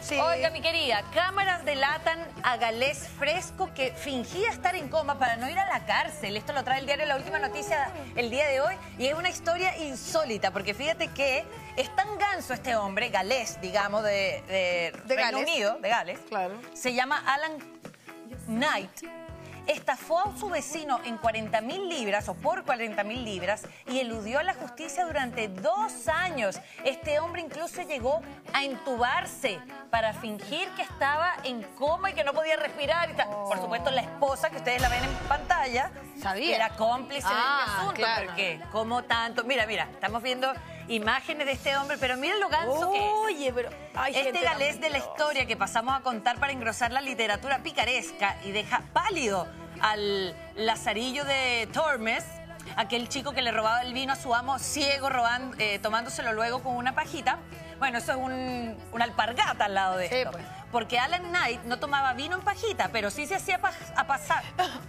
Sí. Oiga, mi querida, cámaras delatan a Galés Fresco que fingía estar en coma para no ir a la cárcel. Esto lo trae el diario La Última Noticia el día de hoy y es una historia insólita porque fíjate que es tan ganso este hombre, Galés, digamos, de Reino Unido, de Gales. Claro. Se llama Alan Knight. Estafó a su vecino en 40.000 libras o por 40.000 libras y eludió a la justicia durante 2 años. Este hombre incluso llegó a entubarse para fingir que estaba en coma y que no podía respirar. Por supuesto, la esposa, que ustedes la ven en pantalla, sabía. Era cómplice del asunto. Claro. Porque, como tanto... Mira, estamos viendo imágenes de este hombre, pero miren lo ganso que es. Oye, pero... Este Galés de la historia que pasamos a contar para engrosar la literatura picaresca y deja pálido al Lazarillo de Tormes, aquel chico que le robaba el vino a su amo ciego, tomándoselo luego con una pajita. Bueno, eso es una alpargata al lado de esto. Pues. Porque Alan Knight no tomaba vino en pajita, pero sí se hacía pasar.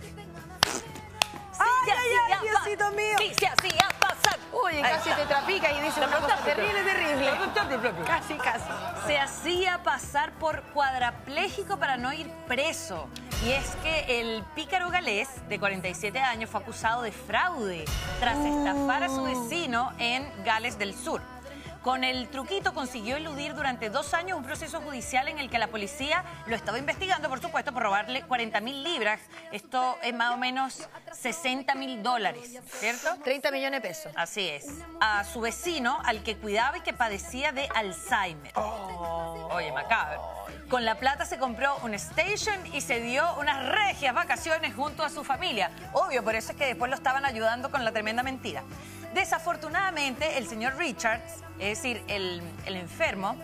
¡Ay, Diosito mío! Sí, se hacía pasar. Oye, casi te trapica y dice una cosa terrible, terrible. Casi. Se hacía pasar por cuadrapléjico para no ir preso. Y es que el pícaro galés, de 47 años, fue acusado de fraude tras estafar a su vecino en Gales del Sur. Con el truquito consiguió eludir durante 2 años un proceso judicial en el que la policía lo estaba investigando, por supuesto, por robarle 40.000 libras. Esto es más o menos $60.000, ¿cierto? 30 millones de pesos. Así es. A su vecino, al que cuidaba y que padecía de Alzheimer. Oye, macabro. Con la plata se compró un station y se dio unas regias vacaciones junto a su familia. Obvio, por eso es que después lo estaban ayudando con la tremenda mentira. Desafortunadamente, el señor Richards, es decir, el enfermo,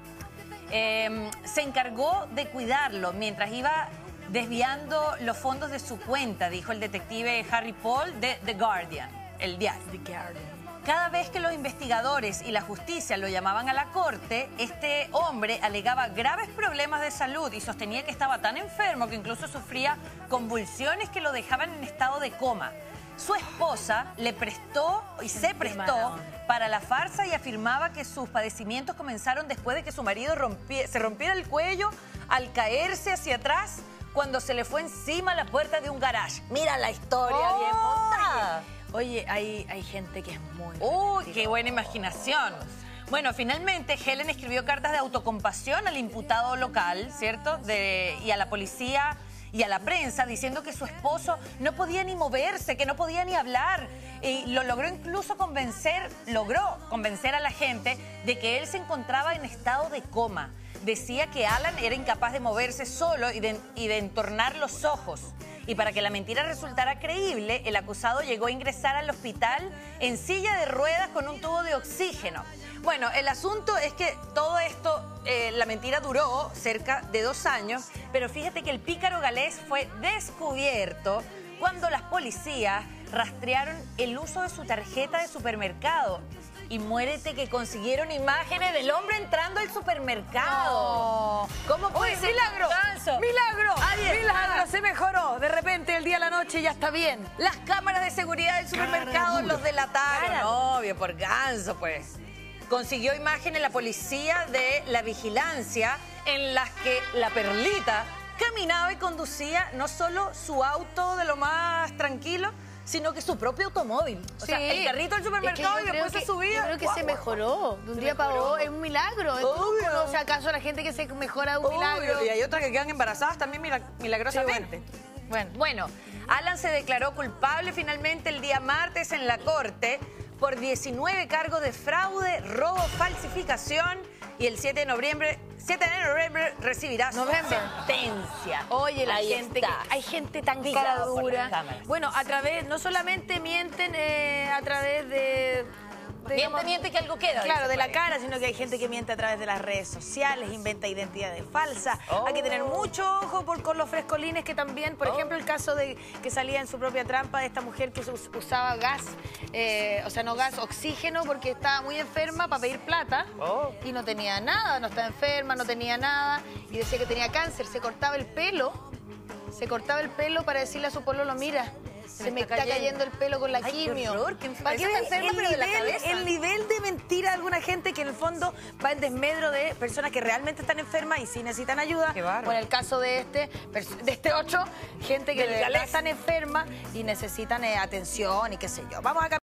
se encargó de cuidarlo mientras iba desviando los fondos de su cuenta, dijo el detective Harry Paul de The Guardian, el diario. Cada vez que los investigadores y la justicia lo llamaban a la corte, este hombre alegaba graves problemas de salud y sostenía que estaba tan enfermo que incluso sufría convulsiones que lo dejaban en estado de coma. Su esposa le prestó y se prestó para la farsa y afirmaba que sus padecimientos comenzaron después de que su marido se rompiera el cuello al caerse hacia atrás cuando se le fue encima la puerta de un garage. Mira la historia bien montada. Oye, hay gente que es muy... ¡Uy, qué buena imaginación! Bueno, finalmente Helen escribió cartas de autocompasión al imputado local, ¿cierto? Y a la policía y a la prensa, diciendo que su esposo no podía ni moverse, que no podía ni hablar. Y lo logró incluso convencer a la gente de que él se encontraba en estado de coma. Decía que Alan era incapaz de moverse solo y de entornar los ojos. Y para que la mentira resultara creíble, el acusado llegó a ingresar al hospital en silla de ruedas con un tubo de oxígeno. Bueno, el asunto es que todo esto, la mentira duró cerca de 2 años, pero fíjate que el pícaro galés fue descubierto cuando las policías rastrearon el uso de su tarjeta de supermercado. Y muérete que consiguieron imágenes del hombre entrando al supermercado. No. ¿Cómo puede ser? ¡Milagro! Ganso? ¡Milagro! Ahí está. ¡Milagro! Se mejoró. De repente, el día a la noche ya está bien. Las cámaras de seguridad del supermercado los delataron. Obvio, por ganso, pues. Consiguió imágenes la policía de la vigilancia en las que la Perlita caminaba y conducía no solo su auto de lo más tranquilo, sino que su propio automóvil. O sea, el carrito del supermercado y después se subía. Yo creo que se mejoró. De un día para otro. Es un milagro. ¿Tú conoces acaso a la gente que se mejora de un milagro? Y hay otras que quedan embarazadas también milagrosamente. Sí, Bueno, Alan se declaró culpable finalmente el día martes en la corte por 19 cargos de fraude, robo, falsificación y el 7 de noviembre recibirá su sentencia. Oye, Ahí hay gente tan Digamos cara por dura. las cámaras. Bueno, no solamente mienten a través de Miente que algo queda. Claro, dice de la por ahí. cara, sino que hay gente que miente a través de las redes sociales, inventa identidades falsas. Hay que tener mucho ojo con los frescolines que también, por ejemplo, el caso de que salía en su propia trampa de esta mujer que usaba gas, oxígeno, porque estaba muy enferma para pedir plata y no tenía nada, no estaba enferma, no tenía nada y decía que tenía cáncer, se cortaba el pelo para decirle a su pololo, mira, Se me está cayendo el pelo con la quimio. Qué horror, qué ¿Para qué enferma, pero de la cabeza? El nivel de mentira de alguna gente que en el fondo va en desmedro de personas que realmente están enfermas y sí necesitan ayuda. Qué bárbaro. O en el caso de este otro, gente que de verdad están enfermas y necesitan atención y qué sé yo. Vamos a